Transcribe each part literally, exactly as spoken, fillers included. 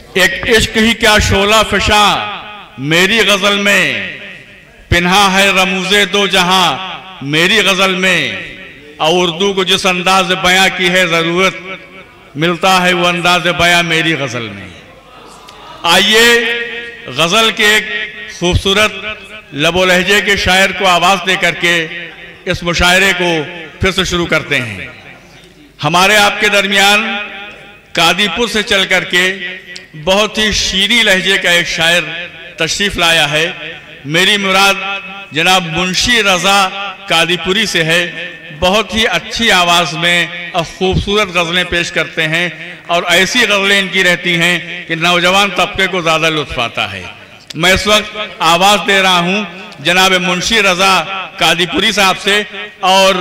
एक इश्क ही क्या शोला फिशा मेरी गजल में, पिन्हा है रमूजे दो जहां मेरी गजल में। और उर्दू को जिस अंदाज बयां की है जरूरत, मिलता है वो अंदाज बयां मेरी गजल में। आइए गजल के एक खूबसूरत लबो लहजे के शायर को आवाज दे करके इस मुशायरे को फिर से शुरू करते हैं। हमारे आपके दरमियान कादीपुर से चल करके बहुत ही शीरी लहजे का एक शायर तशरीफ लाया है। मेरी मुराद जनाब मुंशी रजा कादीपुरी से है। बहुत ही अच्छी आवाज में और खूबसूरत गजलें पेश करते हैं और ऐसी गजलें इनकी रहती हैं कि नौजवान तबके को ज्यादा लुत्फ आता है। मैं इस वक्त आवाज दे रहा हूं जनाब मुंशी रजा कादीपुरी साहब से। और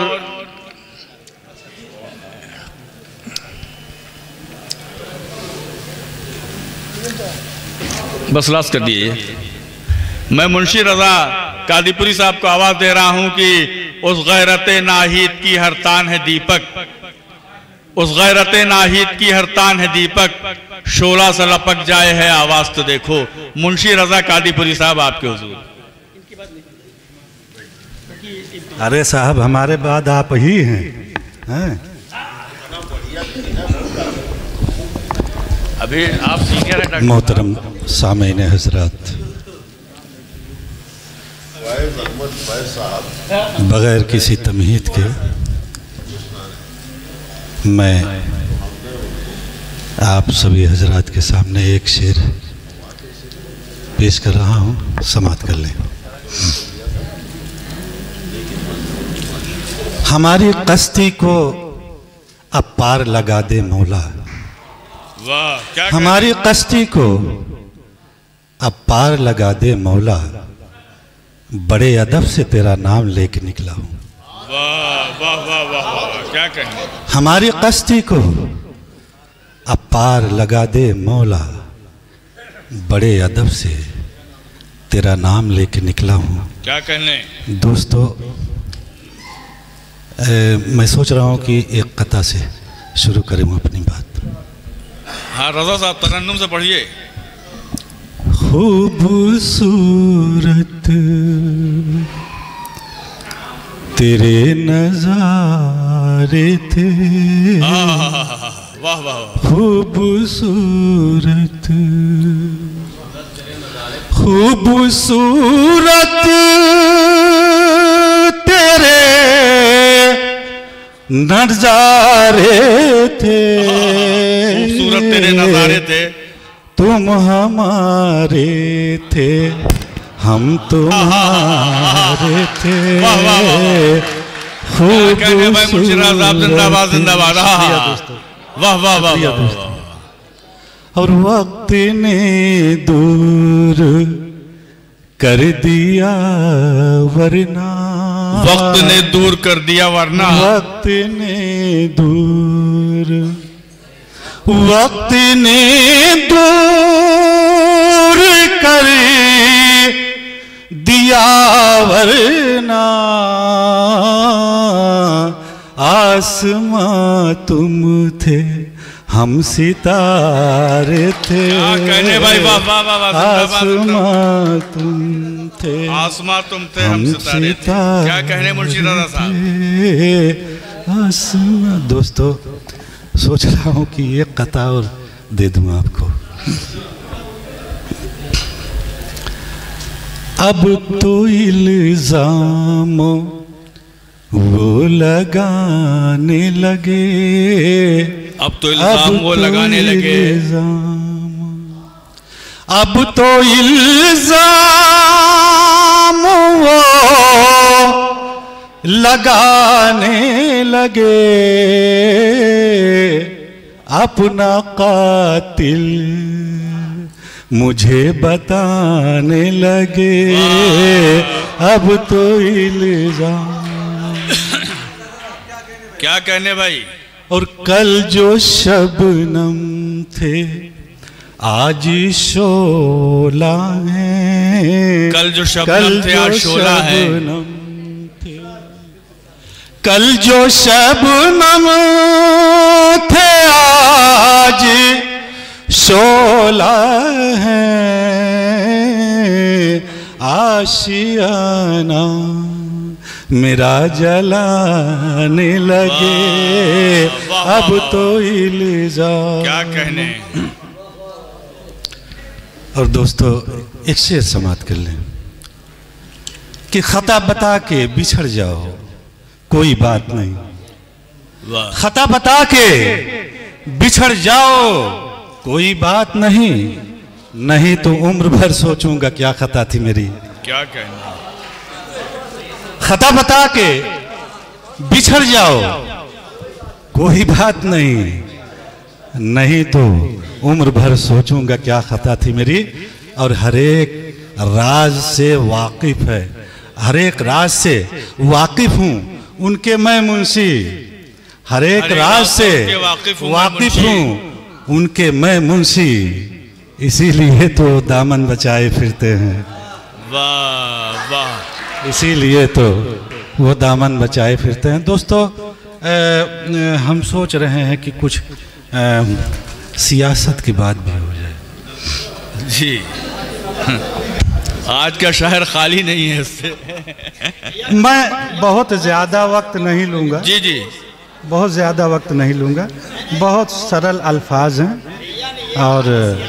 बस लास्ट कर दिए। मैं मुंशी रजा कादीपुरी साहब को आवाज दे रहा हूं कि उस गैरते नाहीद की हर तान है दीपक, उस गैरते नाहीद की हर तान है दीपक, शोला सा लपक जाए है आवाज तो देखो। मुंशी रजा कादीपुरी साहब आपके हुजूर। अरे साहब हमारे बाद आप ही हैं, हैं? अभी आप सीनियर हैं। मोहतरम सामईन हजरात, बगैर किसी तमहीद के मैं आप सभी हजरात के सामने एक शेर पेश कर रहा हूँ, समाअत कर लें। हमारी कश्ती को अब पार लगा दे मौला, वाह क्या हमारी कश्ती को अब पार लगा दे मौला, बड़े अदब से तेरा नाम लेके निकला हूँ। वाह वाह वाह वाह वाह क्या कहें। हमारी कश्ती को अब पार लगा दे मौला, बड़े अदब से तेरा नाम लेके निकला हूँ। क्या कहने दोस्तों, ए, मैं सोच रहा हूँ कि एक कथा से शुरू करूँ अपनी बात। हाँ रजा साहब तरन्नुम से पढ़िए। खूबसूरत तेरे नजारे थे, वाह वाह खूबसूरत खूबसूरत तेरे नजारे थे, खूबसूरत तेरे नजारे थे, तुम हमारे थे हम तुम्हारे थे। वाह वाह वाह जिंदाबाद जिंदाबाद। वाह वाह वाह। और वक्त ने दूर कर दिया वरना, वक्त ने दूर कर दिया वरना, वक्त ने दूर वक्त ने दूर कर दिया वरना, आसमां तुम थे हम सितारे थे। कहने भाई वाह वाह वाह। आसमां तुम थे आसमां तुम थे हम सितारे थे। क्या कहने मुंशी रजा साहब। आसमां। दोस्तों सोच रहा हूँ कि ये कथा और दे दूँ आपको। अब तो इल्जाम वो लगाने लगे, अब तो इल्जाम वो लगाने लगे, अब तो इल्जाम वो लगाने लगे, अपना कातिल मुझे बताने लगे, अब तो इल्जाम। क्या कहने भाई। और कल जो शबनम थे आज शोला है, कल जो शबनम थे आज शोला है, कल जो शबनम थे आज शोला है आशियाना मेरा जलाने लगे अब तो इल्जाम। क्या कहने। और दोस्तों एक शेर समाप्त कर लें कि खता बता के बिछड़ जाओ कोई बात नहीं, खता बता के बिछड़ जाओ कोई बात नहीं, नहीं तो उम्र भर सोचूंगा क्या खता थी मेरी। क्या कहना। खता बता के बिछड़ जाओ कोई बात नहीं, नहीं तो उम्र भर सोचूंगा क्या खता थी मेरी। और हर एक राज से वाकिफ है, हर एक राज से वाकिफ हूँ उनके मैं मुंशी, हर एक राज से वाकिफ हूँ उनके मैं मुंशी, इसीलिए तो दामन बचाए फिरते हैं। वाह वाह। इसीलिए तो वो दामन बचाए फिरते हैं। दोस्तों आ, हम सोच रहे हैं कि कुछ आ, सियासत की बात भी हो जाए। जी आज का शहर खाली नहीं है इससे। मैं बहुत ज़्यादा वक्त नहीं लूँगा। जी जी बहुत ज़्यादा वक्त नहीं लूँगा, बहुत सरल अल्फाज हैं और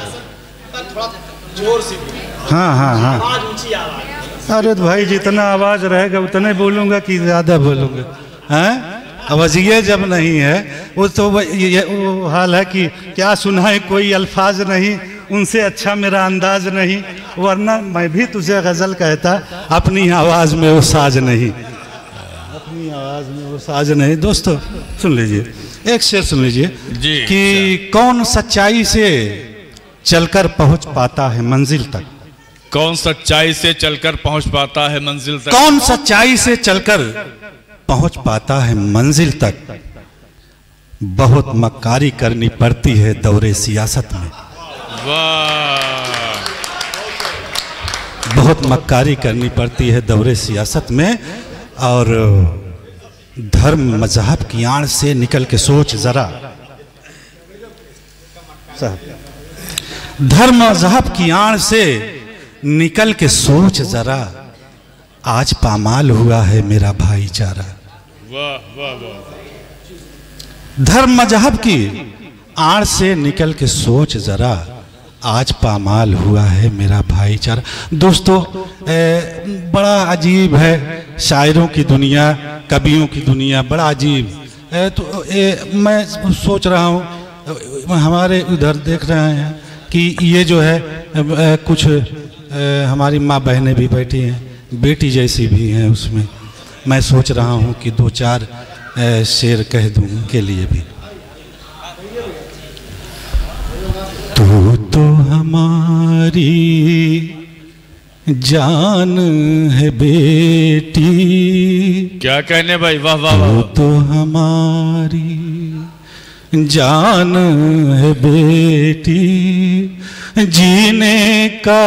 हाँ हाँ हाँ अरे तो भाई जितना आवाज़ रहेगा उतना बोलूँगा कि ज़्यादा बोलूँगा। हैं अवजिए जब नहीं है वो तो ये वो हाल है कि क्या सुनाए कोई अल्फाज नहीं, उनसे अच्छा मेरा अंदाज नहीं, वरना मैं भी तुझे गज़ल कहता अपनी आवाज़ में वो साज नहीं, अपनी आवाज़ में वो साज नहीं। दोस्तों सुन लीजिए एक शेर सुन लीजिए कि कौन सच्चाई से चलकर पहुंच पाता है मंजिल तक, कौन सच्चाई से चलकर पहुंच पाता है मंजिल तक, कौन सच्चाई से चलकर पहुंच पाता है मंजिल तक, बहुत मक्कारी करनी पड़ती है दौरे सियासत में। वाह। बहुत मक्कारी करनी पड़ती है दौरे सियासत में। और धर्म मजहब की आड़ से निकल के सोच जरा, धर्म मजहब की आड़ से निकल के सोच जरा, आज पामाल हुआ है मेरा भाईचारा। वाह वाह वाह। धर्म मजहब की आड़ से निकल के सोच जरा, आज पामाल हुआ है मेरा भाईचारा। दोस्तों ए, बड़ा अजीब है शायरों की दुनिया, कवियों की दुनिया, बड़ा अजीब ए, तो ए, मैं सोच रहा हूँ हमारे उधर देख रहे हैं कि ये जो है ए, कुछ ए, हमारी माँ बहनें भी बैठी हैं, बेटी जैसी भी हैं उसमें। मैं सोच रहा हूँ कि दो चार ए, शेर कह दूँ उनके लिए भी। तू तो हमारी जान है बेटी। क्या कहने भाई, वाह वाह वाह। तू तो हमारी जान है बेटी, जीने का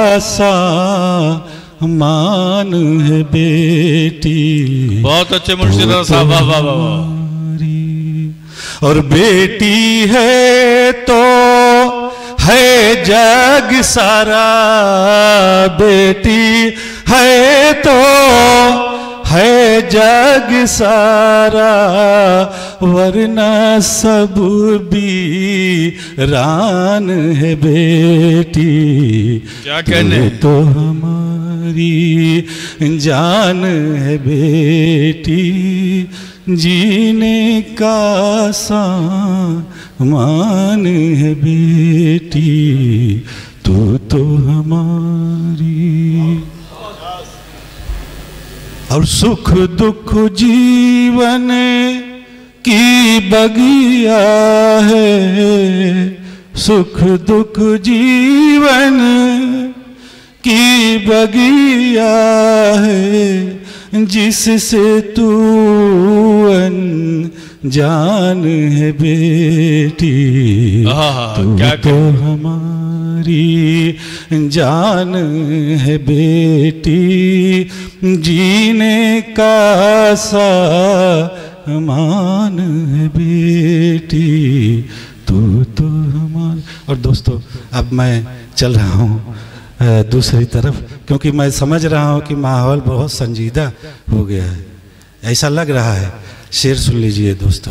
सामान है बेटी। बहुत अच्छे मुर्शिद साहब, वाह वाह वाह। और बेटी है तो है जग सारा, बेटी है तो है जग सारा, वरना सब वीरान है बेटी। क्या कहने। तो हमारी जान है बेटी, जीने का सामान है बेटी। तू तो हमारी। और सुख दुख जीवन की बगिया है, सुख दुख जीवन की बगिया है, जिससे तू अनजान है बेटी। तू तो हमारी जान है बेटी, जीने का सामान है बेटी। तू तो हमारा और दोस्तों अब मैं चल रहा हूँ दूसरी तरफ, क्योंकि मैं समझ रहा हूँ कि माहौल बहुत संजीदा हो गया है, ऐसा लग रहा है। शेर सुन लीजिए दोस्तों।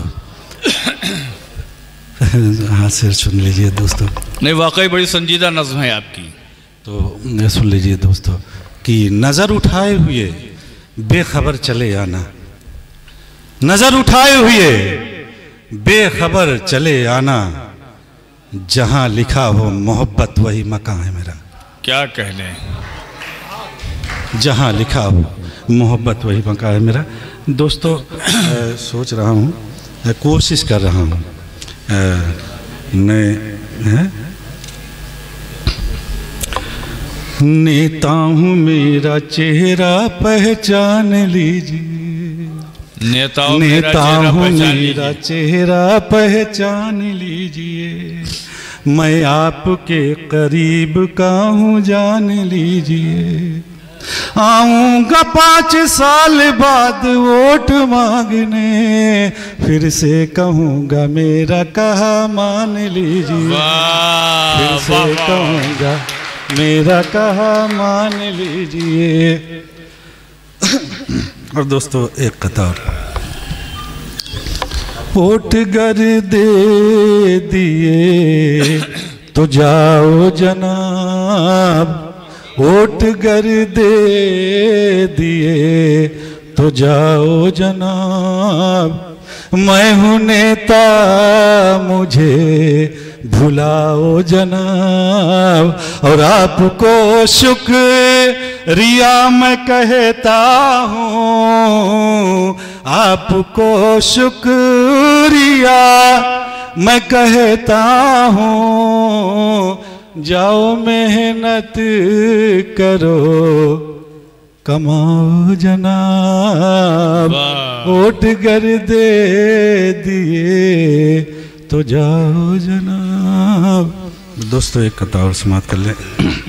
हाँ शेर सुन लीजिए दोस्तों। नहीं, वाकई बड़ी संजीदा नज़्म है आपकी। तो सुन लीजिए दोस्तों कि नज़र उठाए हुए बेखबर चले आना, नज़र उठाए हुए बेखबर चले आना, जहां लिखा हो मोहब्बत वही मकान है मेरा। क्या कहने, जहां लिखा हो मोहब्बत वही मकान है मेरा। दोस्तों आ, सोच रहा हूँ, कोशिश कर रहा हूँ नए नेता हूँ मेरा चेहरा पहचान लीजिए, नेता नेता हूँ मेरा चेहरा पहचान लीजिए, मैं आपके करीब का हूँ जान लीजिए, आऊँगा पाँच साल बाद वोट मांगने, फिर से कहूँगा मेरा कहा मान लीजिए, फिर से कहूँगा मेरा कहा मान लीजिए। और दोस्तों एक कतार, वोट गर दे दिए तो जाओ जनाब, वोट गर दे दिए तो जाओ जनाब, मैं हूँ नेता मुझे भुलाओ जनाब, और आपको शुक्रिया मैं कहता हूँ, आपको शुक्रिया मैं कहता हूँ, जाओ मेहनत करो कमाओ जनाब, वोट गर दे दिए तो जाओ जनाब। दोस्तों एक कथा और समाप्त कर ले।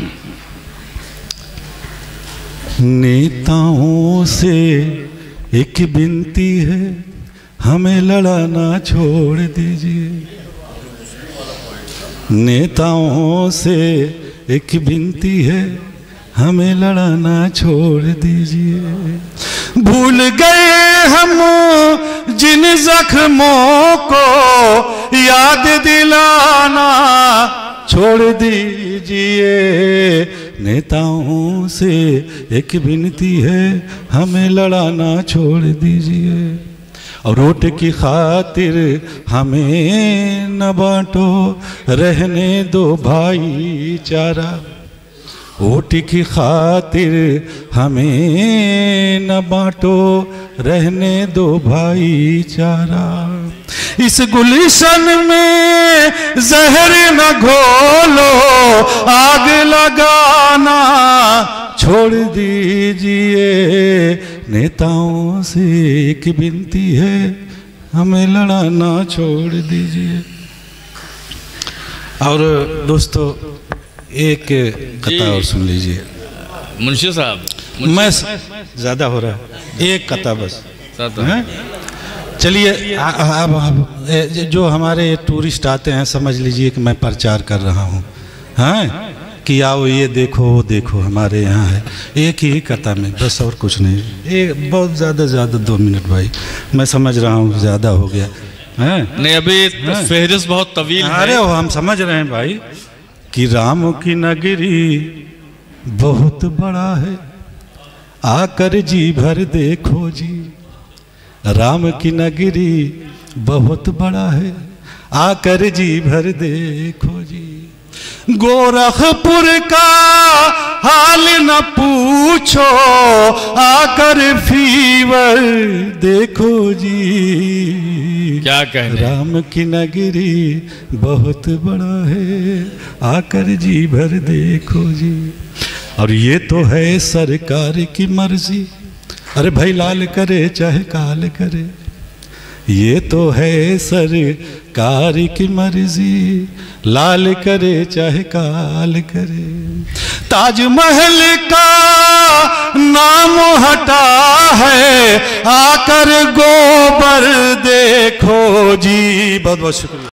नेताओं से एक विनती है, हमें लड़ाना छोड़ दीजिए, नेताओं से एक विनती है, हमें लड़ाना छोड़ दीजिए, भूल गए हम जिन जख्मों को याद दिलाना छोड़ दीजिए, नेताओं से एक विनती है, हमें लड़ाना छोड़ दीजिए, और वोट की खातिर हमें न बांटो, रहने दो भाईचारा, वोट की खातिर हमें न बांटो, रहने दो भाईचारा, इस गुलशन में जहर न घोलो, आग लगाना छोड़ दीजिए, नेताओं से एक विनती है, हमें लड़ाना छोड़ दीजिए। और दोस्तों एक कथा और सुन लीजिए। मुंशी साहब, मैं ज़्यादा हो रहा है, एक कथा बस। चलिए अब जो हमारे टूरिस्ट आते हैं समझ लीजिए कि मैं प्रचार कर रहा हूँ, हाँ कि आओ ये देखो वो देखो हमारे यहाँ है, एक ही कथा में बस, और कुछ नहीं, एक बहुत ज़्यादा ज़्यादा दो मिनट भाई, मैं समझ रहा हूँ ज़्यादा हो गया है। नहीं अभी फहरिस्त बहुत तवील है। अरे हम समझ रहे हैं भाई कि राम की नगरी बहुत बड़ा है, आकर जी भर देखो जी, राम की नगरी बहुत बड़ा है, आकर जी भर देखो जी, गोरखपुर का हाल न पूछो, आकर फीवर देखो जी, क्या कहने, राम की नगरी बहुत बड़ा है, आकर जी भर देखो जी, और ये तो है सरकार की मर्जी, अरे भाई लाल करे चाहे काल करे, ये तो है सरकार की मर्जी, लाल करे चाहे काल करे, ताजमहल का नाम हटा है, आकर गोबर देखो जी। बहुत बहुत शुक्रिया।